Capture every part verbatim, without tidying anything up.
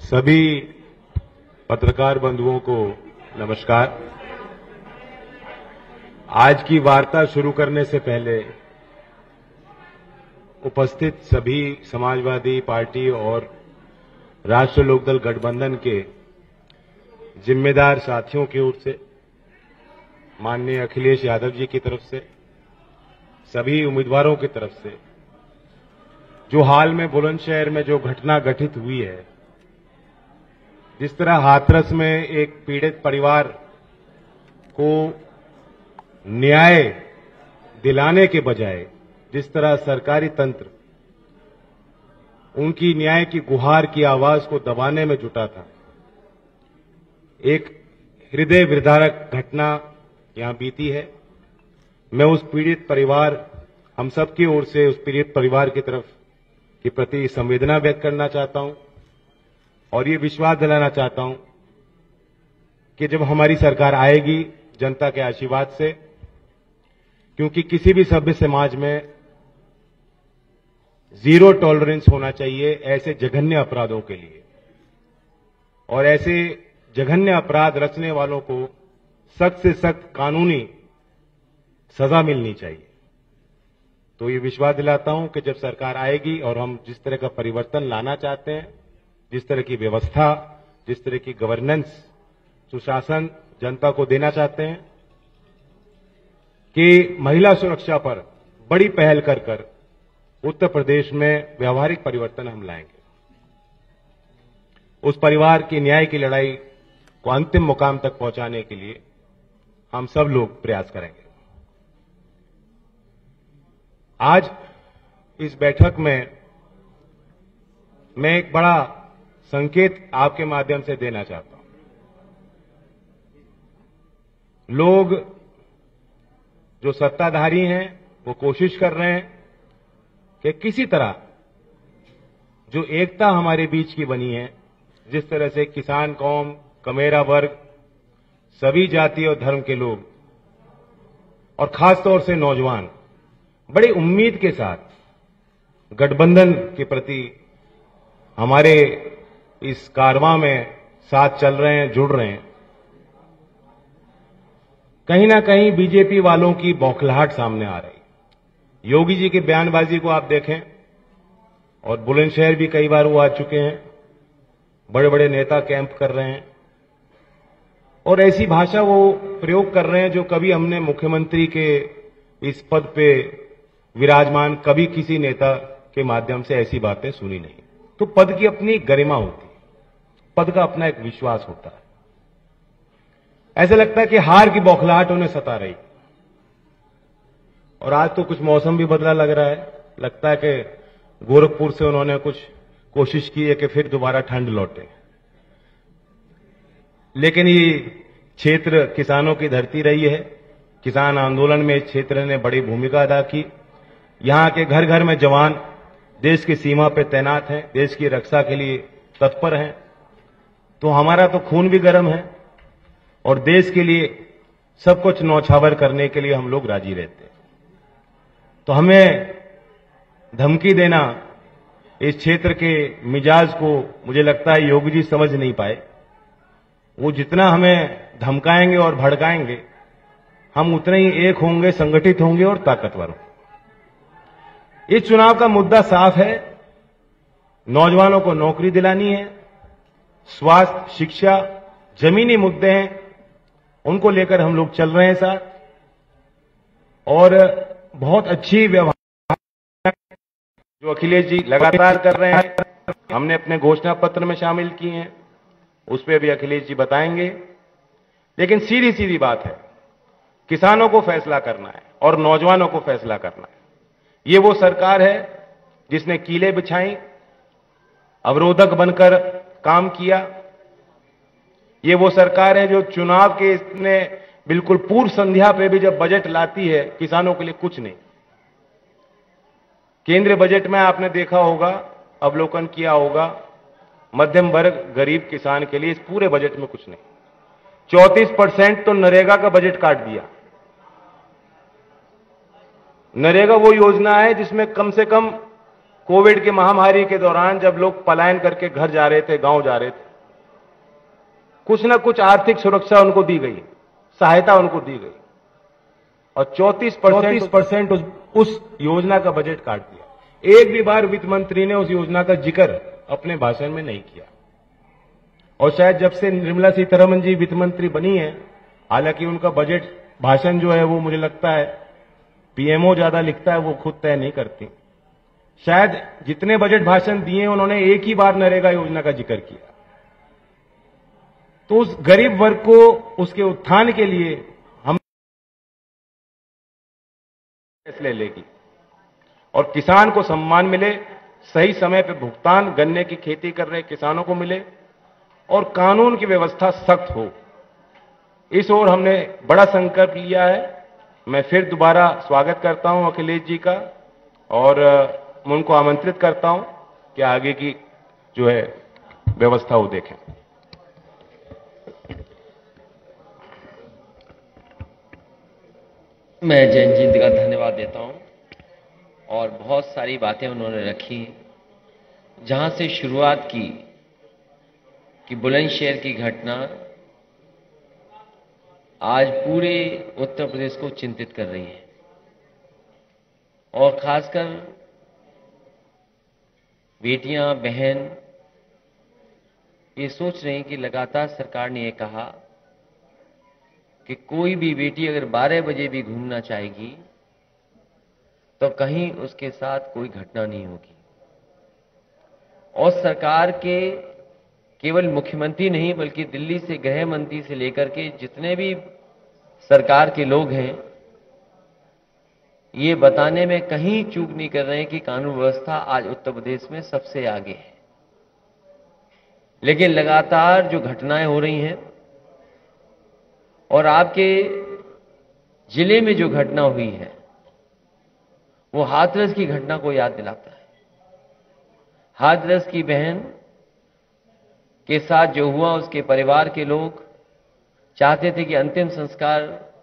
सभी पत्रकार बंधुओं को नमस्कार। आज की वार्ता शुरू करने से पहले उपस्थित सभी समाजवादी पार्टी और राष्ट्रीय लोकदल गठबंधन के जिम्मेदार साथियों की ओर से, माननीय अखिलेश यादव जी की तरफ से, सभी उम्मीदवारों की तरफ से, जो हाल में बुलंदशहर में जो घटना घटित हुई है, जिस तरह हाथरस में एक पीड़ित परिवार को न्याय दिलाने के बजाय जिस तरह सरकारी तंत्र उनकी न्याय की गुहार की आवाज को दबाने में जुटा था, एक हृदय विदारक घटना यहां बीती है। मैं उस पीड़ित परिवार, हम सब की ओर से उस पीड़ित परिवार की तरफ के प्रति संवेदना व्यक्त करना चाहता हूं और ये विश्वास दिलाना चाहता हूं कि जब हमारी सरकार आएगी जनता के आशीर्वाद से, क्योंकि किसी भी सभ्य समाज में जीरो टॉलरेंस होना चाहिए ऐसे जघन्य अपराधों के लिए, और ऐसे जघन्य अपराध रचने वालों को सख्त से सख्त कानूनी सजा मिलनी चाहिए। तो ये विश्वास दिलाता हूं कि जब सरकार आएगी और हम जिस तरह का परिवर्तन लाना चाहते हैं, जिस तरह की व्यवस्था, जिस तरह की गवर्नेंस, सुशासन जनता को देना चाहते हैं, कि महिला सुरक्षा पर बड़ी पहल कर कर उत्तर प्रदेश में व्यवहारिक परिवर्तन हम लाएंगे। उस परिवार की न्याय की लड़ाई को अंतिम मुकाम तक पहुंचाने के लिए हम सब लोग प्रयास करेंगे। आज इस बैठक में मैं एक बड़ा संकेत आपके माध्यम से देना चाहता हूं। लोग जो सत्ताधारी हैं वो कोशिश कर रहे हैं कि किसी तरह जो एकता हमारे बीच की बनी है, जिस तरह से किसान कौम, कमेरा वर्ग, सभी जाति और धर्म के लोग और खासतौर से नौजवान बड़ी उम्मीद के साथ गठबंधन के प्रति हमारे इस कारवां में साथ चल रहे हैं, जुड़ रहे हैं, कहीं ना कहीं बीजेपी वालों की बौखलाहट सामने आ रही। योगी जी की बयानबाजी को आप देखें, और बुलंदशहर भी कई बार वो आ चुके हैं, बड़े बड़े नेता कैंप कर रहे हैं और ऐसी भाषा वो प्रयोग कर रहे हैं जो कभी हमने मुख्यमंत्री के इस पद पे विराजमान कभी किसी नेता के माध्यम से ऐसी बातें सुनी नहीं। तो पद की अपनी गरिमा होती है, पद का अपना एक विश्वास होता है। ऐसा लगता है कि हार की बौखलाहट उन्हें सता रही, और आज तो कुछ मौसम भी बदला लग रहा है। लगता है कि गोरखपुर से उन्होंने कुछ कोशिश की है कि फिर दोबारा ठंड लौटे। लेकिन ये क्षेत्र किसानों की धरती रही है, किसान आंदोलन में इस क्षेत्र ने बड़ी भूमिका अदा की। यहां के घर घर में जवान देश की सीमा पर तैनात हैं, देश की रक्षा के लिए तत्पर हैं। तो हमारा तो खून भी गर्म है और देश के लिए सब कुछ न्यौछावर करने के लिए हम लोग राजी रहते हैं। तो हमें धमकी देना, इस क्षेत्र के मिजाज को मुझे लगता है योगी जी समझ नहीं पाए। वो जितना हमें धमकाएंगे और भड़काएंगे, हम उतने ही एक होंगे, संगठित होंगे और ताकतवर होंगे। इस चुनाव का मुद्दा साफ है, नौजवानों को नौकरी दिलानी है, स्वास्थ्य, शिक्षा, जमीनी मुद्दे हैं, उनको लेकर हम लोग चल रहे हैं साथ। और बहुत अच्छी व्यवहार जो अखिलेश जी लगातार कर रहे हैं, हमने अपने घोषणा पत्र में शामिल किए हैं, उस पर भी अखिलेश जी बताएंगे। लेकिन सीधी सीधी बात है, किसानों को फैसला करना है और नौजवानों को फैसला करना है। ये वो सरकार है जिसने कीले बिछाई, अवरोधक बनकर काम किया। ये वो सरकार है जो चुनाव के इसने बिल्कुल पूर्व संध्या पे भी जब बजट लाती है, किसानों के लिए कुछ नहीं। केंद्रीय बजट में आपने देखा होगा, अवलोकन किया होगा, मध्यम वर्ग, गरीब किसान के लिए इस पूरे बजट में कुछ नहीं। चौंतीस परसेंट तो नरेगा का बजट काट दिया। नरेगा वो योजना है जिसमें कम से कम कोविड की महामारी के दौरान जब लोग पलायन करके घर जा रहे थे, गांव जा रहे थे, कुछ ना कुछ आर्थिक सुरक्षा उनको दी गई, सहायता उनको दी गई, और चौंतीस परसेंट परसेंट उस, उस योजना का बजट काट दिया। एक भी बार वित्त मंत्री ने उस योजना का जिक्र अपने भाषण में नहीं किया। और शायद जब से निर्मला सीतारमण जी वित्त मंत्री बनी है, हालांकि उनका बजट भाषण जो है वो मुझे लगता है पीएमओ ज्यादा लिखता है, वो खुद तय नहीं करती। शायद जितने बजट भाषण दिए उन्होंने एक ही बार नरेगा योजना का जिक्र किया। तो उस गरीब वर्ग को उसके उत्थान के लिए हम फैसले लेगी और किसान को सम्मान मिले, सही समय पर भुगतान गन्ने की खेती कर रहे किसानों को मिले और कानून की व्यवस्था सख्त हो, इस ओर हमने बड़ा संकल्प लिया है। मैं फिर दोबारा स्वागत करता हूं अखिलेश जी का और मैं उनको आमंत्रित करता हूं कि आगे की जो है व्यवस्था वो देखें। मैं जैन जी का धन्यवाद देता हूं और बहुत सारी बातें उन्होंने रखी, जहां से शुरुआत की कि बुलंदशहर की घटना आज पूरे उत्तर प्रदेश को चिंतित कर रही है और खासकर बेटियां, बहन ये सोच रही हैं कि लगातार सरकार ने ये कहा कि कोई भी बेटी अगर बारह बजे भी घूमना चाहेगी तो कहीं उसके साथ कोई घटना नहीं होगी। और सरकार के केवल मुख्यमंत्री नहीं बल्कि दिल्ली से गृह मंत्री से लेकर के जितने भी सरकार के लोग हैं, ये बताने में कहीं चूक नहीं कर रहे हैं कि कानून व्यवस्था आज उत्तर प्रदेश में सबसे आगे है। लेकिन लगातार जो घटनाएं हो रही हैं और आपके जिले में जो घटना हुई है वो हाथरस की घटना को याद दिलाता है। हाथरस की बहन के साथ जो हुआ, उसके परिवार के लोग चाहते थे कि अंतिम संस्कार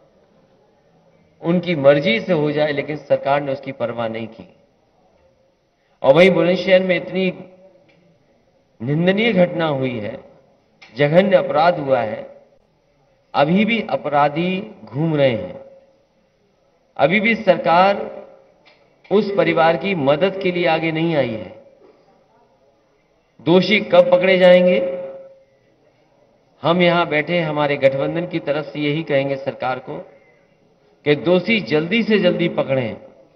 उनकी मर्जी से हो जाए, लेकिन सरकार ने उसकी परवाह नहीं की। और वहीं बुलंदशहर में इतनी निंदनीय घटना हुई है, जघन्य अपराध हुआ है, अभी भी अपराधी घूम रहे हैं। अभी भी सरकार उस परिवार की मदद के लिए आगे नहीं आई है। दोषी कब पकड़े जाएंगे? हम यहां बैठे हमारे गठबंधन की तरफ से यही कहेंगे सरकार को कि दोषी जल्दी से जल्दी पकड़ें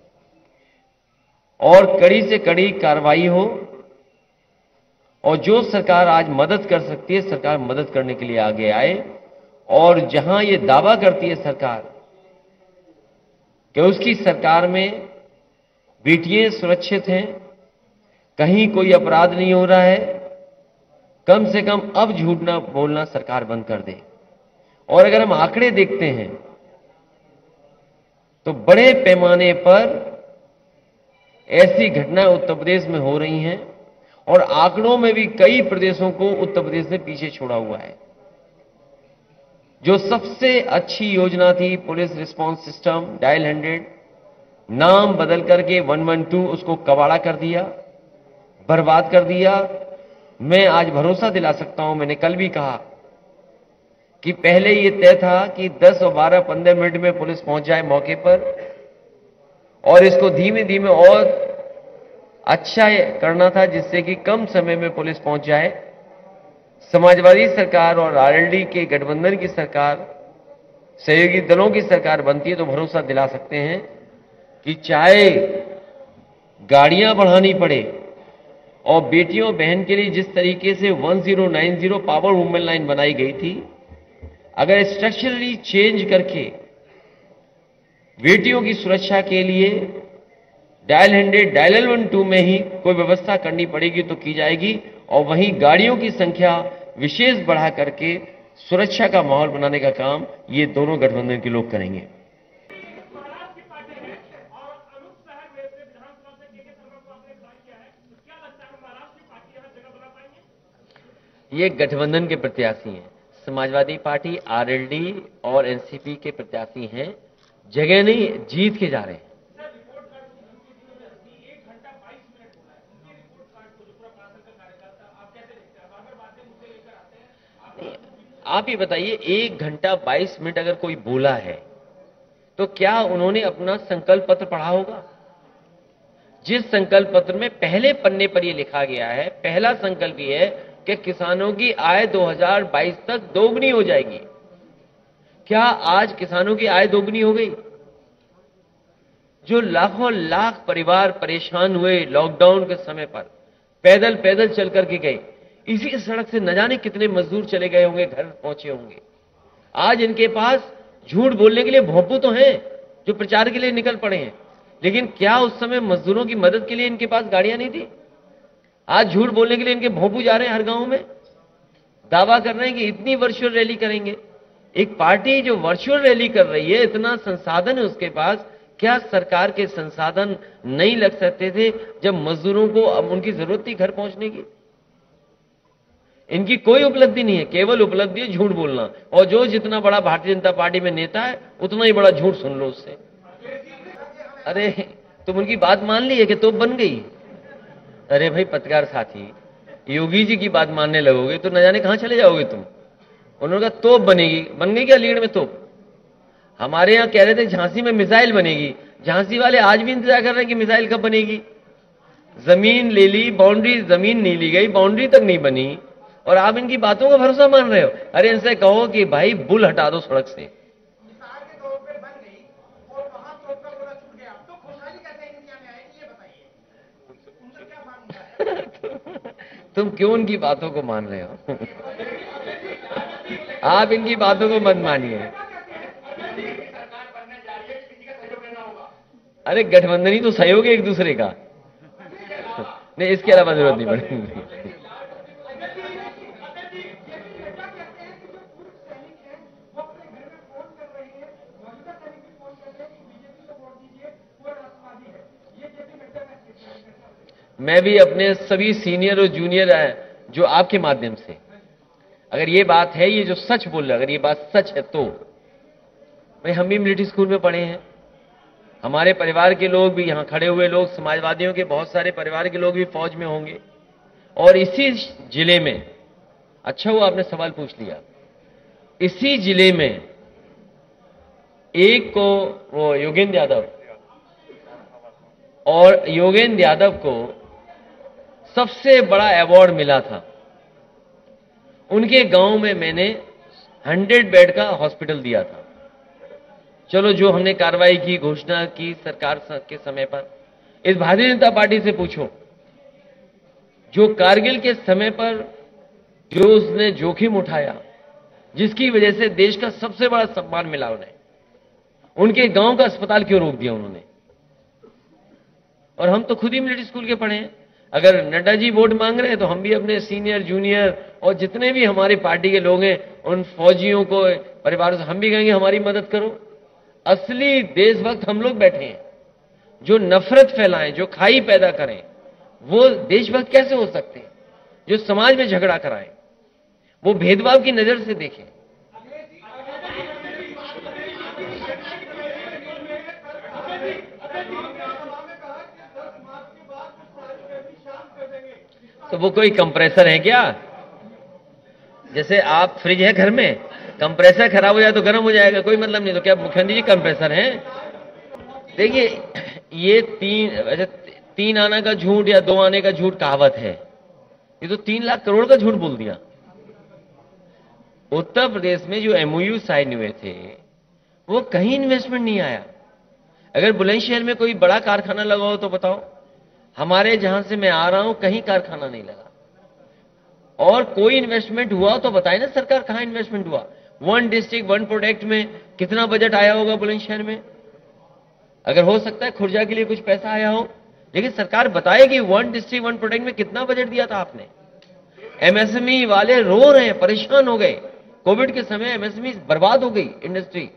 और कड़ी से कड़ी कार्रवाई हो। और जो सरकार आज मदद कर सकती है, सरकार मदद करने के लिए आगे आए। और जहां ये दावा करती है सरकार कि उसकी सरकार में बेटियां सुरक्षित हैं, कहीं कोई अपराध नहीं हो रहा है, कम से कम अब झूठ ना बोलना सरकार बंद कर दे। और अगर हम आंकड़े देखते हैं तो बड़े पैमाने पर ऐसी घटनाएं उत्तर प्रदेश में हो रही हैं और आंकड़ों में भी कई प्रदेशों को उत्तर प्रदेश ने पीछे छोड़ा हुआ है। जो सबसे अच्छी योजना थी police response system dial hundred, नाम बदल करके वन वन टू उसको कबाड़ा कर दिया, बर्बाद कर दिया। मैं आज भरोसा दिला सकता हूं, मैंने कल भी कहा कि पहले ये तय था कि दस और बारह पंद्रह मिनट में पुलिस पहुंच जाए मौके पर, और इसको धीमे धीमे और अच्छा करना था जिससे कि कम समय में पुलिस पहुंच जाए। समाजवादी सरकार और आरएलडी के गठबंधन की सरकार, सहयोगी दलों की सरकार बनती है तो भरोसा दिला सकते हैं कि चाहे गाड़ियां बढ़ानी पड़े और बेटियों बहन के लिए जिस तरीके से दस नब्बे पावर वुमेन लाइन बनाई गई थी, अगर स्ट्रक्चरली चेंज करके बेटियों की सुरक्षा के लिए dial hundred dial one two में ही कोई व्यवस्था करनी पड़ेगी तो की जाएगी। और वहीं गाड़ियों की संख्या विशेष बढ़ा करके सुरक्षा का माहौल बनाने का काम ये दोनों गठबंधन के लोग करेंगे। ये गठबंधन के प्रत्याशी हैं, समाजवादी पार्टी, आरएलडी और एनसीपी के प्रत्याशी हैं। जगह नहीं, जीत के जा रहे हैं। आप ये बताइए, एक घंटा बाईस मिनट अगर कोई बोला है तो क्या उन्होंने अपना संकल्प पत्र पढ़ा होगा? जिस संकल्प पत्र में पहले पन्ने पर यह लिखा गया है, पहला संकल्प यह है कि किसानों की आय दो हज़ार बाईस तक दोगुनी हो जाएगी। क्या आज किसानों की आय दोगुनी हो गई? जो लाखों लाख परिवार परेशान हुए लॉकडाउन के समय पर, पैदल पैदल चल करके गए, इसी सड़क से न जाने कितने मजदूर चले गए होंगे, घर पहुंचे होंगे। आज इनके पास झूठ बोलने के लिए भोंपू तो हैं जो प्रचार के लिए निकल पड़े हैं, लेकिन क्या उस समय मजदूरों की मदद के लिए इनके पास गाड़ियां नहीं थी? आज झूठ बोलने के लिए इनके भोंपू जा रहे हैं हर गांव में, दावा कर रहे हैं कि इतनी वर्चुअल रैली करेंगे। एक पार्टी जो वर्चुअल रैली कर रही है, इतना संसाधन है उसके पास, क्या सरकार के संसाधन नहीं लग सकते थे जब मजदूरों को अब उनकी जरूरत थी घर पहुंचने की? इनकी कोई उपलब्धि नहीं है, केवल उपलब्धि है झूठ बोलना। और जो जितना बड़ा भारतीय जनता पार्टी में नेता है, उतना ही बड़ा झूठ सुन लो उससे। अरे तुम उनकी बात मान ली है कि तोप बन गई? अरे भाई पत्रकार साथी, योगी जी की बात मानने लगोगे तो न जाने कहां चले जाओगे तुम। उन्होंने कहा तोप बनेगी, बन गई क्या अलीगढ़ में तोप? हमारे यहां कह रहे थे झांसी में मिसाइल बनेगी, झांसी वाले आज भी इंतजार कर रहे हैं कि मिसाइल कब बनेगी। जमीन ले ली, बाउंड्री, जमीन नहीं ली गई, बाउंड्री तक नहीं बनी, और आप इनकी बातों का भरोसा मान रहे हो। अरे इनसे कहो कि भाई बुल हटा दो सड़क से। तुम क्यों उनकी बातों को मान रहे हो? आप इनकी बातों को मत मानिए। अरे गठबंधन ही तो सहयोग है एक दूसरे का, नहीं इसके अलावा जरूरत नहीं पड़ेगी। मैं भी अपने सभी सीनियर और जूनियर जो आपके माध्यम से, अगर ये बात है, ये जो सच बोल रहे, अगर ये बात सच है तो भाई हम भी मिलिट्री स्कूल में पढ़े हैं, हमारे परिवार के लोग भी, यहां खड़े हुए लोग, समाजवादियों के बहुत सारे परिवार के लोग भी फौज में होंगे। और इसी जिले में, अच्छा हुआ आपने सवाल पूछ लिया, इसी जिले में एक को वो योगेंद्र यादव, और योगेंद्र यादव को सबसे बड़ा अवार्ड मिला था। उनके गांव में मैंने हंड्रेड बेड का हॉस्पिटल दिया था। चलो जो हमने कार्रवाई की, घोषणा की सरकार के समय पर, इस भारतीय जनता पार्टी से पूछो, जो कारगिल के समय पर जो उसने जोखिम उठाया, जिसकी वजह से देश का सबसे बड़ा सम्मान मिला उन्हें, उनके गांव का अस्पताल क्यों रोक दिया उन्होंने? और हम तो खुद ही मिलिट्री स्कूल के पढ़े हैं। अगर नड्डा जी वोट मांग रहे हैं तो हम भी अपने सीनियर जूनियर और जितने भी हमारी पार्टी के लोग हैं, उन फौजियों को, परिवारों से हम भी कहेंगे हमारी मदद करो। असली देशभक्त हम लोग बैठे हैं। जो नफरत फैलाएं, जो खाई पैदा करें, वो देशभक्त कैसे हो सकते हैं? जो समाज में झगड़ा कराएं, वो भेदभाव की नजर से देखें। तो वो कोई कंप्रेसर है क्या? जैसे आप फ्रिज है घर में, कंप्रेसर खराब हो जाए तो गर्म हो जाएगा, कोई मतलब नहीं। तो क्या मुख्यमंत्री जी कंप्रेसर हैं? देखिए, ये तीन वैसे तीन आना का झूठ या दो आने का झूठ कहावत है, ये तो तीन लाख करोड़ का झूठ बोल दिया। उत्तर प्रदेश में जो एमओयू साइन हुए थे, वो कहीं इन्वेस्टमेंट नहीं आया। अगर बुलंदशहर में कोई बड़ा कारखाना लगा हो तो बताओ। हमारे जहां से मैं आ रहा हूं कहीं कारखाना नहीं लगा। और कोई इन्वेस्टमेंट हुआ हो तो बताए ना सरकार, कहां इन्वेस्टमेंट हुआ? वन डिस्ट्रिक्ट वन प्रोडक्ट में कितना बजट आया होगा बुलंदशहर में? अगर हो सकता है खुर्जा के लिए कुछ पैसा आया हो, लेकिन सरकार बताए कि वन डिस्ट्रिक्ट वन प्रोडक्ट में कितना बजट दिया था आपने। एमएसएमई वाले रो रहे हैं, परेशान हो गए। कोविड के समय एमएसएमई बर्बाद हो गई इंडस्ट्री।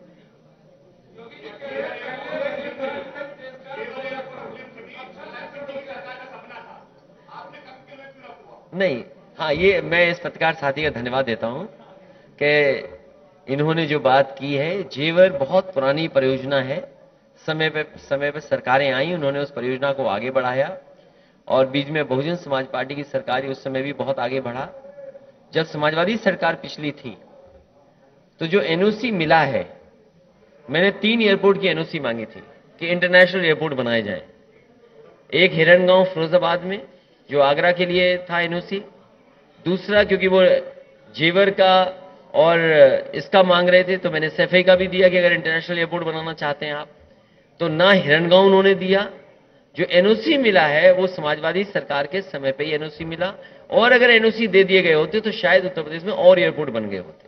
नहीं, हाँ, ये मैं इस पत्रकार साथी का धन्यवाद देता हूं कि इन्होंने जो बात की है, जेवर बहुत पुरानी परियोजना है। समय पे समय पे सरकारें आई, उन्होंने उस परियोजना को आगे बढ़ाया, और बीच में बहुजन समाज पार्टी की सरकार उस समय भी बहुत आगे बढ़ा। जब समाजवादी सरकार पिछली थी तो जो एनओसी मिला है, मैंने तीन एयरपोर्ट की एनओसी मांगी थी कि इंटरनेशनल एयरपोर्ट बनाए जाए। एक हिरणगांव फिरोजाबाद में जो आगरा के लिए था एनओसी, दूसरा क्योंकि वो जेवर का और इसका मांग रहे थे तो मैंने सैफई का भी दिया कि अगर इंटरनेशनल एयरपोर्ट बनाना चाहते हैं आप, तो ना हिरणगांव उन्होंने दिया। जो एनओसी मिला है वो समाजवादी सरकार के समय पे ही एनओसी मिला, और अगर एनओसी दे दिए गए होते तो शायद उत्तर प्रदेश में और एयरपोर्ट बन गए होते।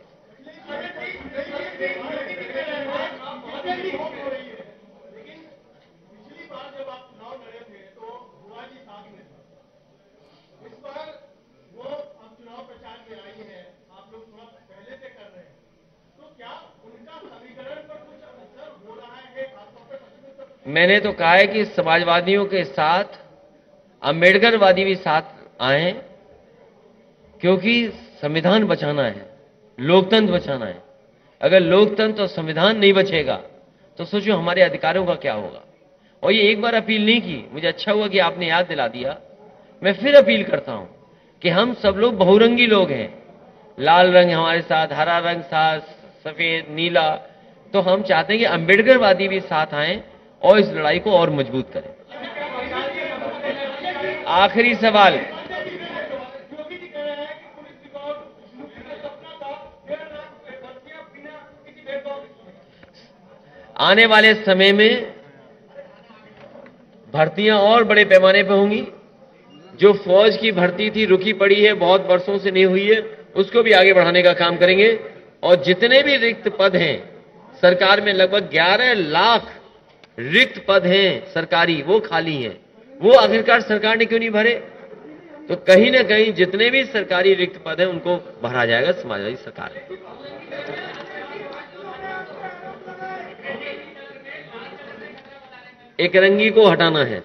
मैंने तो कहा है कि समाजवादियों के साथ अंबेडकरवादी भी साथ आए, क्योंकि संविधान बचाना है, लोकतंत्र बचाना है। अगर लोकतंत्र और संविधान नहीं बचेगा तो सोचो हमारे अधिकारों का क्या होगा। और ये एक बार अपील नहीं की, मुझे अच्छा हुआ कि आपने याद दिला दिया। मैं फिर अपील करता हूं कि हम सब लोग बहुरंगी लोग हैं, लाल रंग हमारे साथ, हरा रंग साथ, सफेद, नीला, तो हम चाहते हैं कि अंबेडकरवादी भी साथ आए और इस लड़ाई को और मजबूत करें। आखिरी सवाल, आने वाले समय में भर्तियां और बड़े पैमाने पर होंगी। जो फौज की भर्ती थी रुकी पड़ी है, बहुत वर्षों से नहीं हुई है, उसको भी आगे बढ़ाने का काम करेंगे। और जितने भी रिक्त पद हैं सरकार में, लगभग ग्यारह लाख रिक्त पद हैं सरकारी, वो खाली हैं। वो आखिरकार सरकार ने क्यों नहीं भरे? तो कहीं ना कहीं जितने भी सरकारी रिक्त पद हैं उनको भरा जाएगा समाजवादी सरकार में। एक रंगी को हटाना है,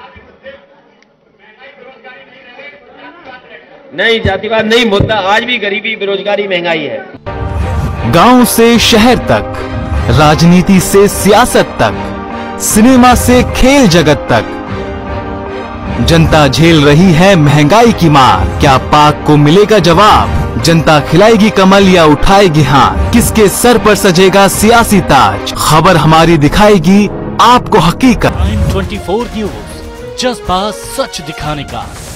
नहीं जातिवाद नहीं, मुद्दा आज भी गरीबी, बेरोजगारी, महंगाई है। गांव से शहर तक, राजनीति से सियासत तक, सिनेमा से खेल जगत तक, जनता झेल रही है महंगाई की मार। क्या पाक को मिलेगा जवाब? जनता खिलाएगी कमल या उठाएगी हाथ? किसके सर पर सजेगा सियासी ताज? खबर हमारी दिखाएगी आपको हकीकत। टाइम चौबीस न्यूज़, जज्बा सच दिखाने का।